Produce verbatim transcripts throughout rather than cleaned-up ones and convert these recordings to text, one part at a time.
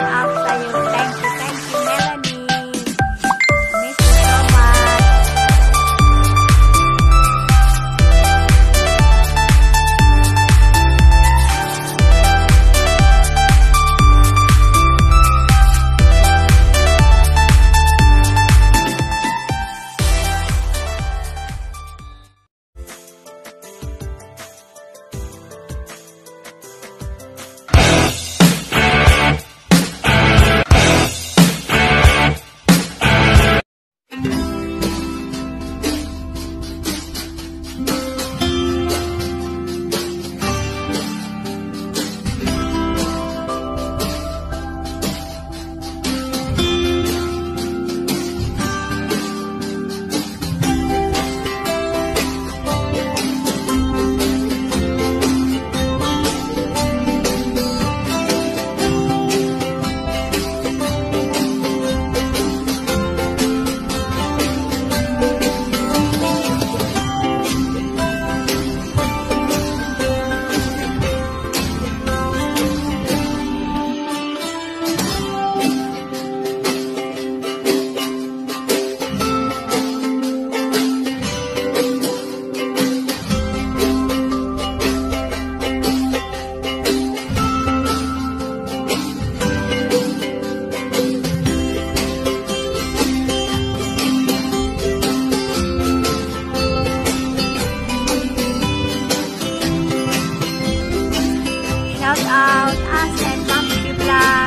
out sa'yo. Thank you, thank you, Melanie. Miss you so much. Shout out us and Monkey Vlog.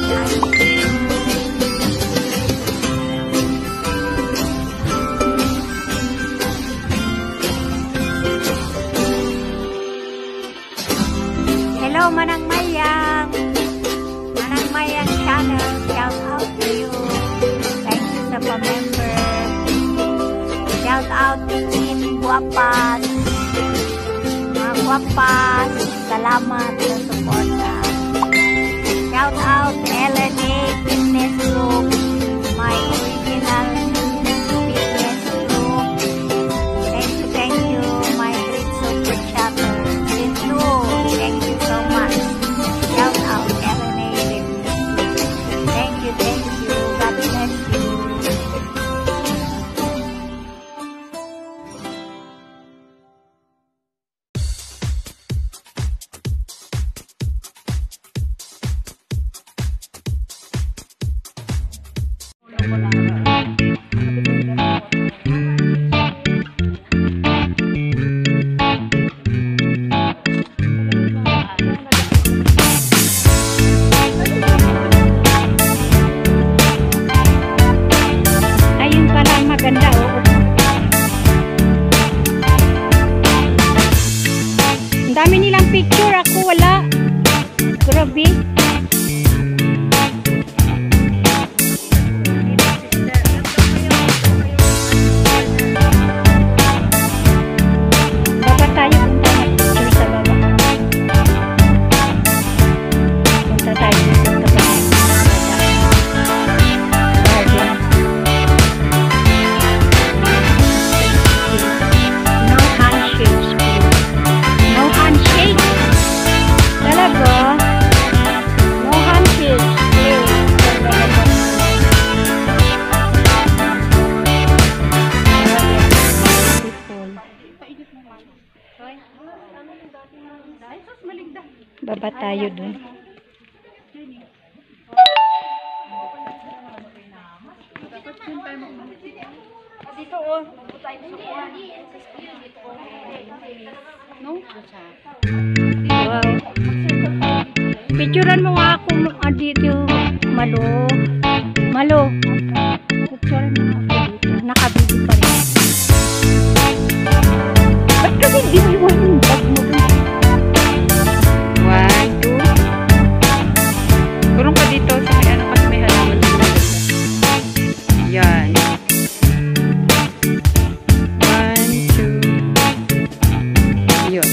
Hello, Manang Mayang. Manang Mayang channel. Shout out to you. Thank you sa pa-member. Shout out to Team Guapas. Mga Guapas. Salamat sa suporta. Shout out Ellen A. Fitness Group, my original fitness group. Thank you, thank you, my great super chatter. Thank you, thank you so much. Shout out Ellen A. Fitness Group. Thank you, thank you. God bless you. Dami nilang picture, ako wala. Grabe. Dapat tayo punta na picture sa baba. Punta tayo sa baba. Garden. No handshakes, please. No handshake. Talaga? No handshake. Please. Baba tayo dun. Dito oh. No? Wow. Picturean mo nga ako dito, Malo. Malo. Picturean mo nga ako dito. Nakabili pa rin. Ba't kasi hindi mo iwan yung bag mo dun? One, two. Kurong ka dito sa may ano kasi may halaman dito. Yan. One, two. Yun.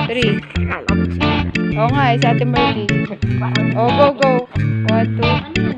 three. Oo nga, eh, si Ate Merly. Oh, go, go. One, two.